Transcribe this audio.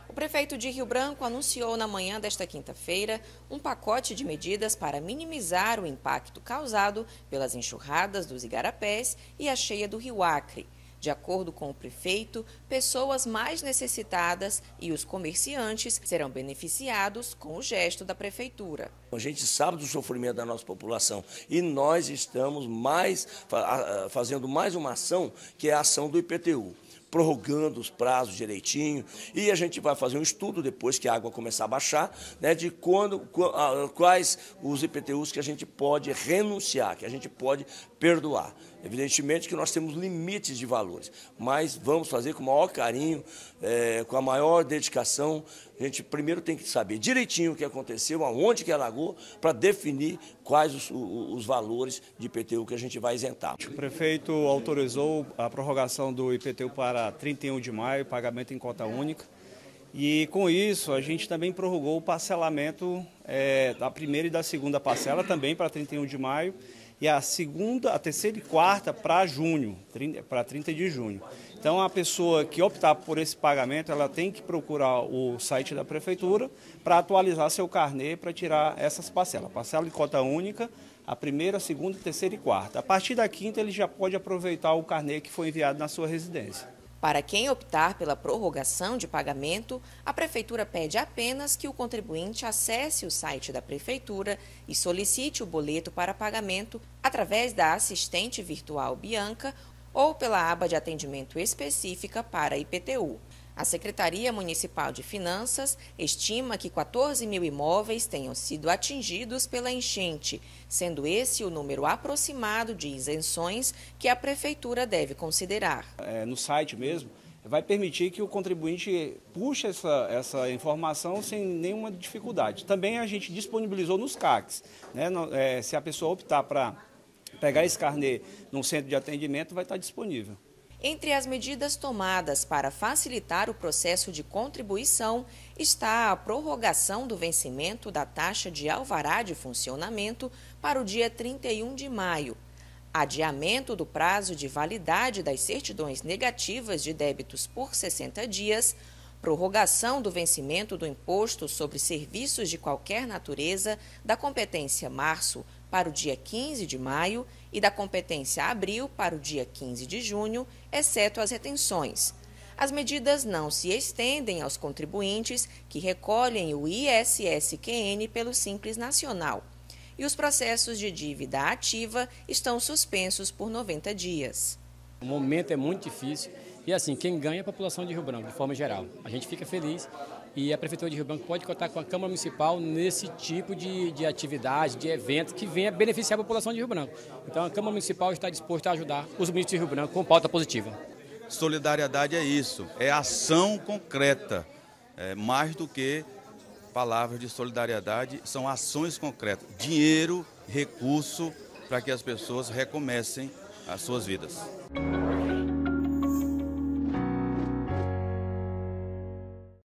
O prefeito de Rio Branco anunciou na manhã desta quinta-feira um pacote de medidas para minimizar o impacto causado pelas enxurradas dos igarapés e a cheia do Rio Acre. De acordo com o prefeito, pessoas mais necessitadas e os comerciantes serão beneficiados com o gesto da prefeitura. A gente sabe do sofrimento da nossa população e nós estamos fazendo mais uma ação, que é a ação do IPTU, prorrogando os prazos direitinho, e a gente vai fazer um estudo depois que a água começar a baixar, né, de quais os IPTUs que a gente pode renunciar, que a gente pode perdoar. Evidentemente que nós temos limites de valores, mas vamos fazer com o maior carinho, com a maior dedicação. A gente primeiro tem que saber direitinho o que aconteceu, aonde que alagou, para definir quais os valores de IPTU que a gente vai isentar. O prefeito autorizou a prorrogação do IPTU para 31 de maio, pagamento em cota única. E com isso a gente também prorrogou o parcelamento da primeira e da segunda parcela também para 31 de maio. E a terceira e quarta para junho, para 30 de junho. Então, a pessoa que optar por esse pagamento, ela tem que procurar o site da prefeitura para atualizar seu carnê para tirar essas parcelas. Parcela de cota única, a primeira, a segunda, a terceira e quarta. A partir da quinta, ele já pode aproveitar o carnê que foi enviado na sua residência. Para quem optar pela prorrogação de pagamento, a Prefeitura pede apenas que o contribuinte acesse o site da Prefeitura e solicite o boleto para pagamento através da assistente virtual Bianca ou pela aba de atendimento específica para IPTU. A Secretaria Municipal de Finanças estima que 14 mil imóveis tenham sido atingidos pela enchente, sendo esse o número aproximado de isenções que a Prefeitura deve considerar. No site mesmo, vai permitir que o contribuinte puxe essa informação sem nenhuma dificuldade. Também a gente disponibilizou nos CACs, né? Se a pessoa optar para pegar esse carnê num centro de atendimento, vai estar disponível. Entre as medidas tomadas para facilitar o processo de contribuição está a prorrogação do vencimento da taxa de alvará de funcionamento para o dia 31 de maio, adiamento do prazo de validade das certidões negativas de débitos por 60 dias, prorrogação do vencimento do imposto sobre serviços de qualquer natureza da competência março para o dia 15 de maio e da competência abril para o dia 15 de junho, exceto as retenções. As medidas não se estendem aos contribuintes que recolhem o ISSQN pelo Simples Nacional. E os processos de dívida ativa estão suspensos por 90 dias. O momento é muito difícil e, assim, quem ganha é a população de Rio Branco, de forma geral. A gente fica feliz e a Prefeitura de Rio Branco pode contar com a Câmara Municipal nesse tipo de atividade, de evento que venha beneficiar a população de Rio Branco. Então, a Câmara Municipal está disposta a ajudar os municípios de Rio Branco com pauta positiva. Solidariedade é isso, é ação concreta, mais do que palavras de solidariedade, são ações concretas, dinheiro, recurso para que as pessoas recomecem as suas vidas.